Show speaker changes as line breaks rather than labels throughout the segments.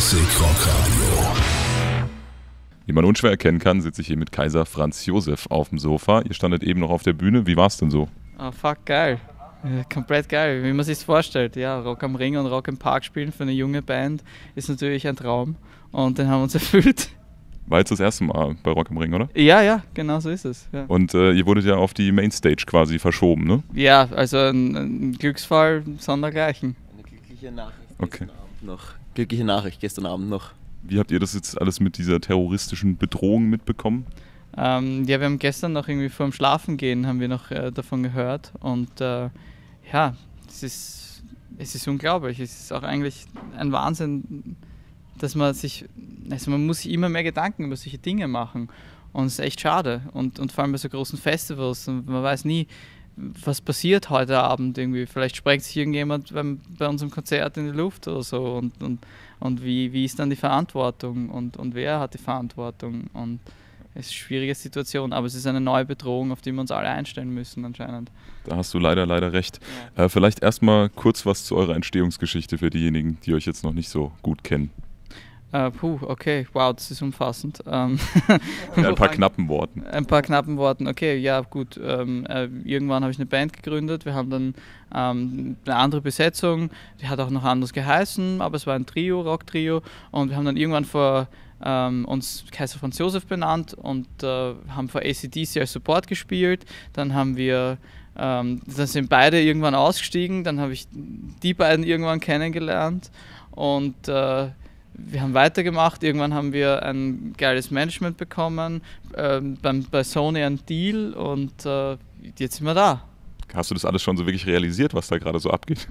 Classic Rock Radio.
Wie man unschwer erkennen kann, sitze ich hier mit Kaiser Franz Josef auf dem Sofa. Ihr standet eben noch auf der Bühne. Wie war's denn so?
Oh fuck, geil. Komplett geil, wie man sich vorstellt. Ja, Rock am Ring und Rock im Park spielen für eine junge Band ist natürlich ein Traum. Und den haben wir uns erfüllt.
War jetzt das erste Mal bei Rock am Ring, oder?
Ja, genau so ist es. Ja.
Und ihr wurdet ja auf die Mainstage quasi verschoben, ne?
Ja, also ein Glücksfall sondergleichen.
Eine glückliche Nachricht
Okay.
Glückliche Nachricht gestern Abend noch.
Wie habt ihr das jetzt alles mit dieser terroristischen Bedrohung mitbekommen?
Ja, wir haben gestern noch irgendwie vor dem Schlafengehen haben wir noch davon gehört. Und ja, es ist unglaublich. Es ist auch eigentlich ein Wahnsinn, dass man muss sich immer mehr Gedanken über solche Dinge machen. Und es ist echt schade. Und vor allem bei so großen Festivals. Und man weiß nie, was passiert heute Abend irgendwie. Vielleicht sprengt sich irgendjemand bei unserem Konzert in die Luft oder so. Und wie ist dann die Verantwortung? Und wer hat die Verantwortung? Und es ist eine schwierige Situation, aber es ist eine neue Bedrohung, auf die wir uns alle einstellen müssen anscheinend.
Da hast du leider recht. Vielleicht erstmal kurz was zu eurer Entstehungsgeschichte für diejenigen, die euch jetzt noch nicht so gut kennen.
Okay, wow, das ist umfassend.
In ein paar knappen Worten.
Ein paar knappen Worten, okay, ja gut. Irgendwann habe ich eine Band gegründet, wir haben dann eine andere Besetzung, die hat auch noch anders geheißen, aber es war ein Trio, Rock-Trio, und wir haben dann irgendwann uns Kaiser Franz Josef benannt und haben vor AC/DC als Support gespielt. Dann dann sind beide irgendwann ausgestiegen, dann habe ich die beiden irgendwann kennengelernt und wir haben weitergemacht. Irgendwann haben wir ein geiles Management bekommen, bei Sony einen Deal und jetzt sind wir da.
Hast du das alles schon so wirklich realisiert, was da gerade so abgeht?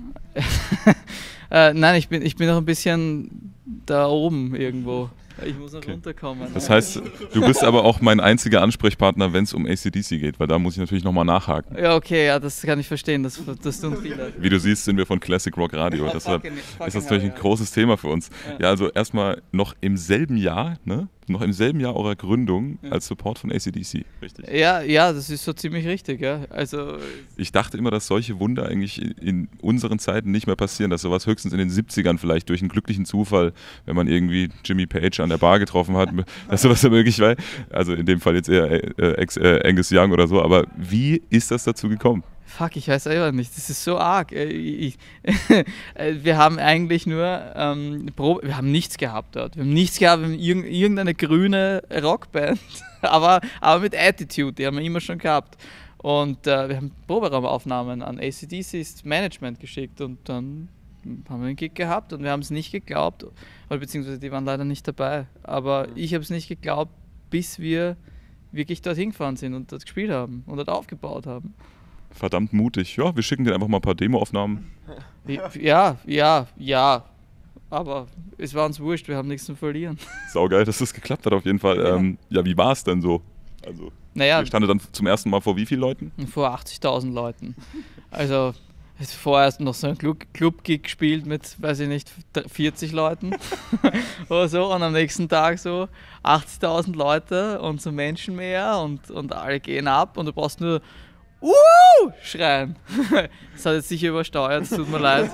Nein, ich bin noch ein bisschen da oben irgendwo. Ich muss noch runterkommen.
Das heißt, du bist aber auch mein einziger Ansprechpartner, wenn es um AC/DC geht, weil da muss ich natürlich nochmal nachhaken.
Ja, okay, ja, das kann ich verstehen, das tun viele.
Wie du siehst, sind wir von Classic Rock Radio, deshalb ist das natürlich ein großes Thema für uns. Ja, also erstmal noch im selben Jahr, ne? Noch im selben Jahr eurer Gründung als Support von AC/DC, richtig?
Ja, das ist so ziemlich richtig, ja. Also
ich dachte immer, dass solche Wunder eigentlich in unseren Zeiten nicht mehr passieren, dass sowas höchstens in den 70ern vielleicht durch einen glücklichen Zufall, wenn man irgendwie Jimmy Page an der Bar getroffen hat, dass sowas da möglich war. Also in dem Fall jetzt eher Angus Young oder so, aber wie ist das dazu gekommen?
Fuck, ich weiß selber nicht. Das ist so arg. Wir haben eigentlich nur wir haben nichts gehabt dort. Wir haben nichts gehabt, wir haben irgendeine grüne Rockband, aber mit Attitude, die haben wir immer schon gehabt. Und wir haben Proberaumaufnahmen an AC/DC's Management geschickt und dann haben wir einen Gig gehabt und wir haben es nicht geglaubt, oder beziehungsweise die waren leider nicht dabei. Aber ich habe es nicht geglaubt, bis wir wirklich dorthin gefahren sind und dort gespielt haben und dort aufgebaut haben.
Verdammt mutig. Ja, wir schicken dir einfach mal ein paar Demoaufnahmen.
Ja, aber es war uns wurscht, wir haben nichts zu verlieren.
Saugeil, dass das geklappt hat auf jeden Fall. Ja, wie war es denn so? Also, ihr standet dann zum ersten Mal vor wie vielen Leuten?
Vor 80.000 Leuten. Also vorher noch so ein Club-Gig gespielt mit, weiß ich nicht, 40 Leuten oder so, und am nächsten Tag so 80.000 Leute und so Menschenmeer und alle gehen ab und du brauchst nur schreien. Das hat jetzt sicher übersteuert, es tut mir leid.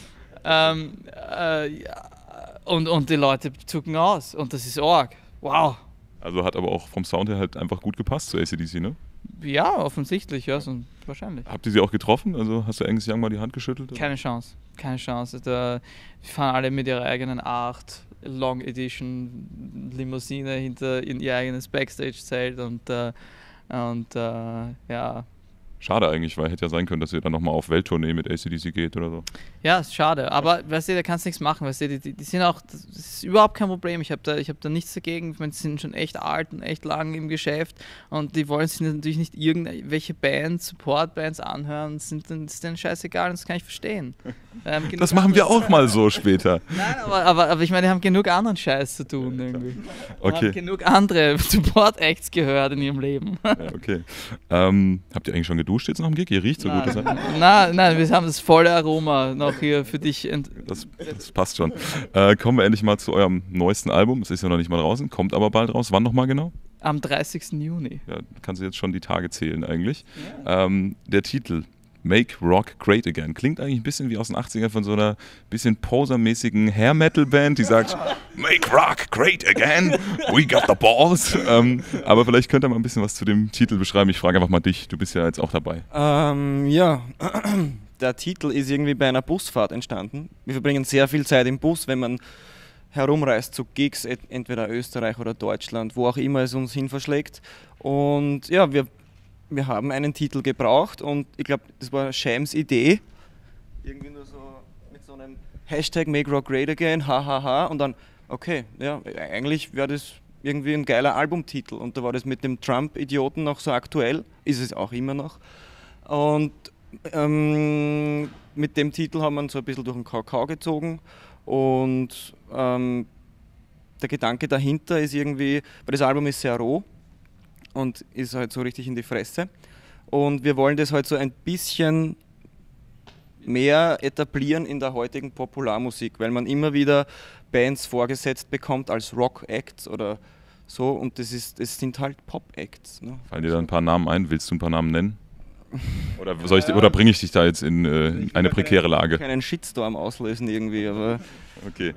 Und die Leute zucken aus und das ist arg. Wow.
Also hat aber auch vom Sound her halt einfach gut gepasst zu AC/DC, ne?
Ja, offensichtlich, ja, so wahrscheinlich.
Habt ihr sie auch getroffen? Also hast du Angus Young mal die Hand geschüttelt? Oder?
Keine Chance. Wir fahren alle mit ihrer eigenen Art Long Edition Limousine in ihr eigenes Backstage-Zelt und ja.
Schade eigentlich, weil hätte ja sein können, dass ihr dann nochmal auf Welttournee mit AC/DC geht oder so.
Ja, ist schade, aber weißt du, da kannst du nichts machen, weißt du, die sind auch, das ist überhaupt kein Problem, ich hab da nichts dagegen, ich meine, die sind schon echt alt und echt lang im Geschäft und die wollen sich natürlich nicht irgendwelche Bands, Support-Bands anhören, das ist denen scheißegal und das kann ich verstehen.
Das machen wir auch mal so später.
Nein, aber ich meine, die haben genug anderen Scheiß zu tun irgendwie.
Okay.
Haben genug andere Support-Acts gehört in ihrem Leben.
Ja, okay. Habt ihr eigentlich schon geduscht jetzt nach dem Gig? Ihr riecht so gut.
Nein, wir haben das volle Aroma noch hier für dich.
Das passt schon. Kommen wir endlich mal zu eurem neuesten Album. Es ist ja noch nicht mal draußen, kommt aber bald raus. Wann nochmal genau?
Am 30. Juni.
Ja, kannst du jetzt schon die Tage zählen eigentlich. Ja. Der Titel, Make Rock Great Again. Klingt eigentlich ein bisschen wie aus den 80ern von so einer bisschen posermäßigen Hair-Metal-Band, die sagt, Make Rock Great Again, we got the balls. Aber vielleicht könnt ihr mal ein bisschen was zu dem Titel beschreiben. Ich frage einfach mal dich, du bist ja jetzt auch dabei.
Ja, der Titel ist irgendwie bei einer Busfahrt entstanden. Wir verbringen sehr viel Zeit im Bus, wenn man herumreist zu Gigs, entweder Österreich oder Deutschland, wo auch immer es uns hin verschlägt. Und ja, wir haben einen Titel gebraucht und ich glaube, das war Shams Idee. Irgendwie nur so mit so einem Hashtag Make Rock Great Again, hahaha. Und dann, okay, ja, eigentlich wäre das irgendwie ein geiler Albumtitel. Und da war das mit dem Trump-Idioten noch so aktuell, ist es auch immer noch. Und mit dem Titel haben wir uns so ein bisschen durch den Kakao gezogen. Und der Gedanke dahinter ist irgendwie, weil das Album ist sehr roh und ist halt so richtig in die Fresse. Und wir wollen das halt so ein bisschen mehr etablieren in der heutigen Popularmusik, weil man immer wieder Bands vorgesetzt bekommt als Rock-Acts oder so und das sind halt Pop-Acts. Ne?
Fallen dir da ein paar Namen ein? Willst du ein paar Namen nennen? Oder bringe ich dich da jetzt in eine prekäre Lage?
Ich will keinen Shitstorm auslösen irgendwie, aber
okay.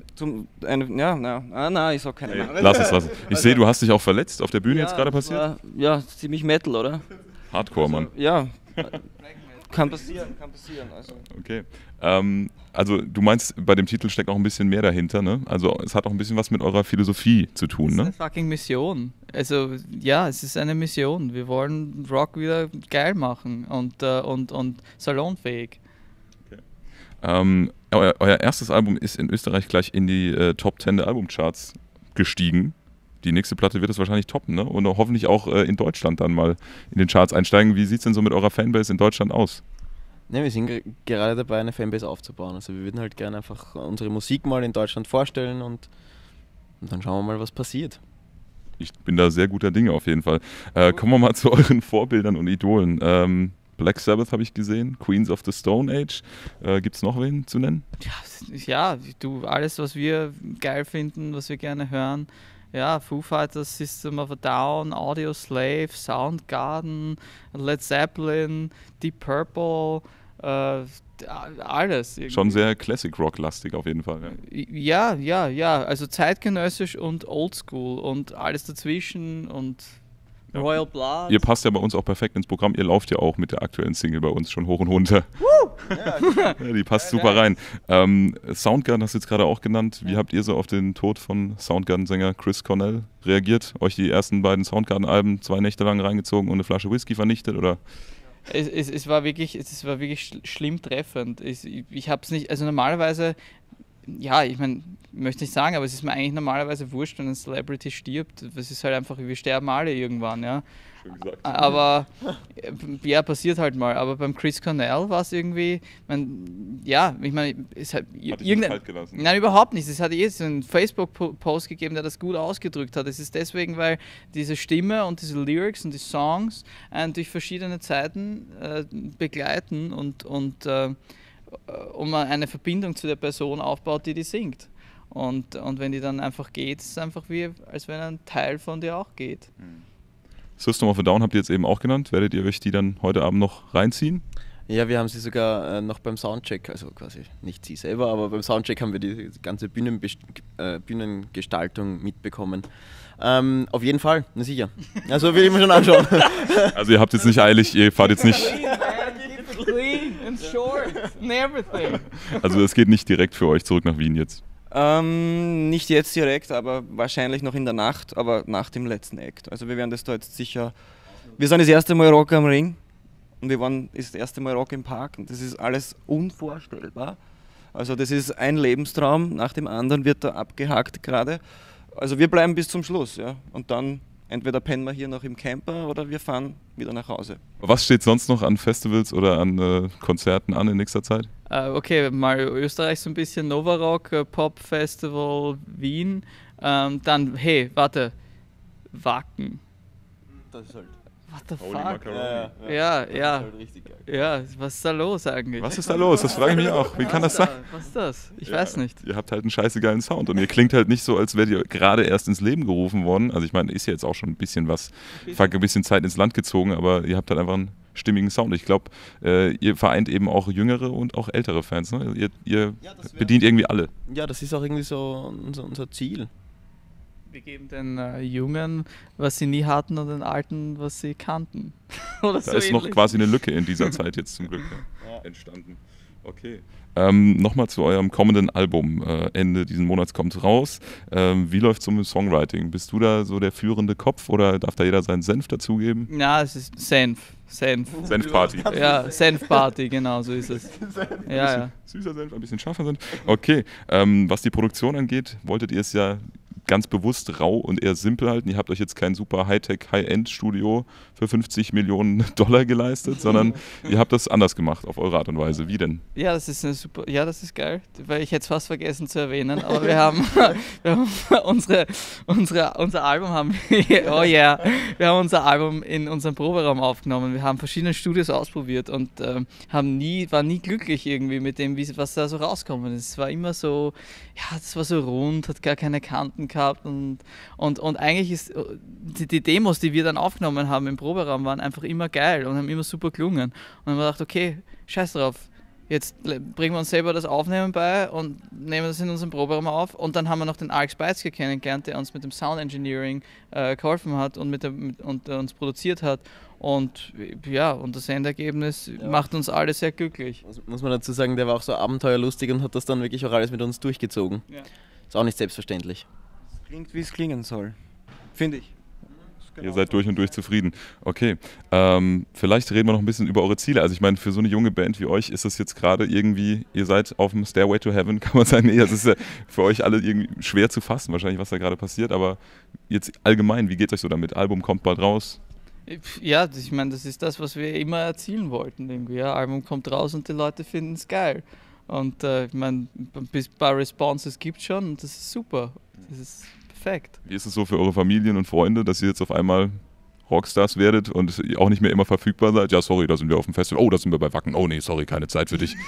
Ich sag keine Namen.
Lass es. Ich sehe, du hast dich auch verletzt auf der Bühne jetzt gerade passiert?
Ja, ziemlich Metal, oder?
Hardcore, Mann.
Ja, kann passieren. Also.
Okay. Also du meinst, bei dem Titel steckt auch ein bisschen mehr dahinter, ne? Also es hat auch ein bisschen was mit eurer Philosophie zu tun, ne?
Das ist eine fucking Mission. Also ja, es ist eine Mission. Wir wollen Rock wieder geil machen und salonfähig.
Okay. Euer erstes Album ist in Österreich gleich in die Top 10 der Albumcharts gestiegen. Die nächste Platte wird es wahrscheinlich toppen, ne? Und hoffentlich auch in Deutschland dann mal in den Charts einsteigen. Wie sieht es denn so mit eurer Fanbase in Deutschland aus?
Ne, wir sind gerade dabei, eine Fanbase aufzubauen. Also wir würden halt gerne einfach unsere Musik mal in Deutschland vorstellen und dann schauen wir mal, was passiert.
Ich bin da sehr guter Dinge auf jeden Fall. Kommen wir mal zu euren Vorbildern und Idolen. Black Sabbath habe ich gesehen, Queens of the Stone Age. Gibt es noch wen zu nennen?
Ja, du, alles, was wir geil finden, was wir gerne hören. Ja, Foo Fighters, System of a Down, Audioslave, Soundgarden, Led Zeppelin, Deep Purple, alles. Irgendwie.
Schon sehr Classic-Rock-lastig auf jeden Fall.
Ja, also zeitgenössisch und oldschool und alles dazwischen und
ja.
Royal Blood.
Ihr passt ja bei uns auch perfekt ins Programm. Ihr lauft ja auch mit der aktuellen Single bei uns schon hoch und runter. Ja, die passt super rein. Soundgarden hast du jetzt gerade auch genannt. Wie habt ihr so auf den Tod von Soundgarden-Sänger Chris Cornell reagiert? Euch die ersten beiden Soundgarden-Alben 2 Nächte lang reingezogen und eine Flasche Whisky vernichtet, oder?
Es war wirklich schlimm treffend. Ich habe es nicht, also normalerweise, ja, ich meine, ich möchte nicht sagen, aber es ist mir eigentlich normalerweise wurscht, wenn ein Celebrity stirbt. Das ist halt einfach, wir sterben alle irgendwann, ja.
Schön gesagt.
Aber ja, passiert halt mal. Aber beim Chris Cornell war es irgendwie, es hat
kalt gelassen?
Nein, überhaupt nicht. Es hat so einen Facebook-Post gegeben, der das gut ausgedrückt hat. Es ist deswegen, weil diese Stimme und diese Lyrics und die Songs durch verschiedene Zeiten begleiten und man eine Verbindung zu der Person aufbaut, die singt. Und wenn die dann einfach geht, ist es einfach wie, als wenn ein Teil von dir auch geht.
System of a Down habt ihr jetzt eben auch genannt. Werdet ihr euch die dann heute Abend noch reinziehen?
Ja, wir haben sie sogar noch beim Soundcheck, also quasi nicht sie selber, aber beim Soundcheck haben wir die ganze Bühnengestaltung mitbekommen. Auf jeden Fall, na sicher. Also will ich mir schon anschauen.
Also ihr habt jetzt nicht eilig, ihr fahrt jetzt nicht...
Clean and short and everything.
Also es geht nicht direkt für euch zurück nach Wien jetzt?
Nicht jetzt direkt, aber wahrscheinlich noch in der Nacht, aber nach dem letzten Act. Also wir werden das da jetzt sicher... Wir sind das erste Mal Rock am Ring und wir waren das erste Mal Rock im Park und das ist alles unvorstellbar. Also das ist ein Lebenstraum, nach dem anderen wird da abgehakt gerade. Also wir bleiben bis zum Schluss, ja. Und dann entweder pennen wir hier noch im Camper oder wir fahren wieder nach Hause.
Was steht sonst noch an Festivals oder an Konzerten an in nächster Zeit?
Okay, mal Österreich so ein bisschen, Nova Rock, Pop Festival Wien. Dann, Wacken.
Das ist halt
what the
Holy
fuck?
Macaroni.
Ja.
Das ist halt richtig geil.
Ja, was ist da los eigentlich?
Was ist da los? Das frage ich mich auch. Wie kann das sein?
Was ist das? Ich
Ja,
weiß nicht.
Ihr habt halt einen scheiße geilen Sound und ihr klingt halt nicht so, als wärt ihr gerade erst ins Leben gerufen worden. Also ich meine, ist ja jetzt auch schon ein bisschen ein bisschen Zeit ins Land gezogen, aber ihr habt halt einfach einen stimmigen Sound. Ich glaube, ihr vereint eben auch jüngere und auch ältere Fans. Ne? Ihr bedient irgendwie alle.
Ja, das ist auch irgendwie so unser Ziel.
Wir geben den Jungen, was sie nie hatten, und den Alten, was sie kannten. Oder
Da
so
ist noch
ähnlich.
quasi eine Lücke in dieser Zeit jetzt zum Glück entstanden. Okay. Nochmal zu eurem kommenden Album. Ende diesen Monats kommt raus. Wie läuft es mit Songwriting? Bist du da so der führende Kopf oder darf da jeder seinen Senf dazugeben?
Ja, es ist Senf.
Senfparty.
Ja, Senfparty, genau, so ist es. Ja.
Süßer Senf, ein bisschen scharfer Senf. Okay. Was die Produktion angeht, wolltet ihr es ja ganz bewusst rau und eher simpel halten. Ihr habt euch jetzt kein super Hightech, High-End-Studio für 50 Millionen $, geleistet, sondern ihr habt das anders gemacht auf eure Art und Weise. Wie denn?
Ja, das ist eine super. Ja, das ist geil, weil ich hätte es fast vergessen zu erwähnen, aber wir haben unser Album haben oh yeah, wir haben unser Album in unserem Proberaum aufgenommen. Wir haben verschiedene Studios ausprobiert und waren nie glücklich irgendwie mit dem, was da so rauskommt. Es war immer so, ja, das war so rund, hat gar keine Kanten gehabt und eigentlich ist die Demos, die wir dann aufgenommen haben im Proberaum, waren einfach immer geil und haben immer super gelungen. Und dann haben wir gedacht, okay, scheiß drauf. Jetzt bringen wir uns selber das Aufnehmen bei und nehmen das in unserem Proberaum auf. Und dann haben wir noch den Alex Beitzke kennengelernt, der uns mit dem Sound Engineering geholfen hat und uns produziert hat. Und ja, und das Endergebnis macht uns alle sehr glücklich.
Muss man dazu sagen, der war auch so abenteuerlustig und hat das dann wirklich auch alles mit uns durchgezogen.
Ja.
Ist auch nicht selbstverständlich.
Es klingt, wie es klingen soll. Finde ich.
Ihr seid durch und durch zufrieden. Okay, vielleicht reden wir noch ein bisschen über eure Ziele. Also ich meine, für so eine junge Band wie euch ist das jetzt gerade irgendwie, ihr seid auf dem Stairway to Heaven, kann man sagen. Nee, das ist ja für euch alle irgendwie schwer zu fassen, wahrscheinlich, was da gerade passiert. Aber jetzt allgemein, wie geht es euch so damit? Album kommt bald raus.
Ja, ich meine, das ist das, was wir immer erzielen wollten. Irgendwie. Ja, Album kommt raus und die Leute finden es geil. Und ich meine, ein paar Responses gibt es schon und das ist super. Das ist perfekt.
Wie ist es so für eure Familien und Freunde, dass ihr jetzt auf einmal Rockstars werdet und auch nicht mehr immer verfügbar seid? Ja, sorry, da sind wir auf dem Festival. Oh, da sind wir bei Wacken. Oh nee, sorry, keine Zeit für dich.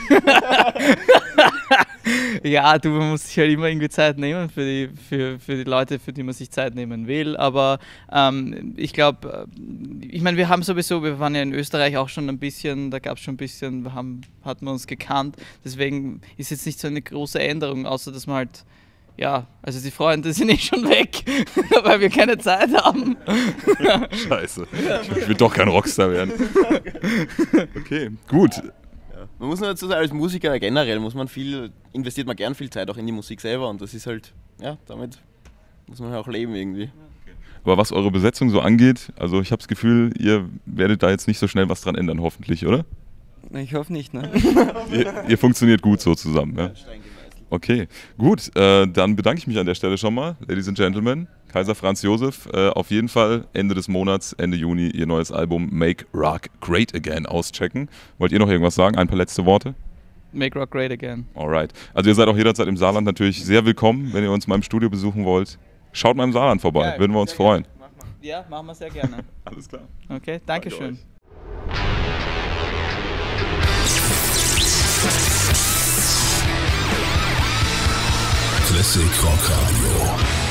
Ja, man muss sich halt immer irgendwie Zeit nehmen für die Leute, für die man sich Zeit nehmen will. Aber ich glaube, ich meine, wir waren ja in Österreich auch schon ein bisschen, da gab es schon ein bisschen, hatten wir uns gekannt. Deswegen ist jetzt nicht so eine große Änderung, außer dass man halt, ja, also die Freunde sind eh schon weg, weil wir keine Zeit haben.
Scheiße, ich will doch kein Rockstar werden. Okay, gut.
Man muss nur dazu sagen, als Musiker generell investiert man gern viel Zeit auch in die Musik selber und das ist halt, ja, damit muss man auch leben irgendwie.
Aber was eure Besetzung so angeht, also ich habe das Gefühl, ihr werdet da jetzt nicht so schnell was dran ändern, hoffentlich, oder?
Ich hoffe nicht, ne?
Ihr funktioniert gut so zusammen, ja? Okay, gut, dann bedanke ich mich an der Stelle schon mal, Ladies and Gentlemen. Kaiser Franz Josef, auf jeden Fall Ende des Monats, Ende Juni, ihr neues Album Make Rock Great Again auschecken. Wollt ihr noch irgendwas sagen? Ein paar letzte Worte?
Make Rock Great Again.
Alright. Also ihr seid auch jederzeit im Saarland natürlich sehr willkommen, wenn ihr uns mal im Studio besuchen wollt. Schaut mal im Saarland vorbei,
Ja,
würden wir uns freuen.
Ja, machen wir sehr gerne.
Alles klar.
Okay, danke schön.
Classic Rock Radio.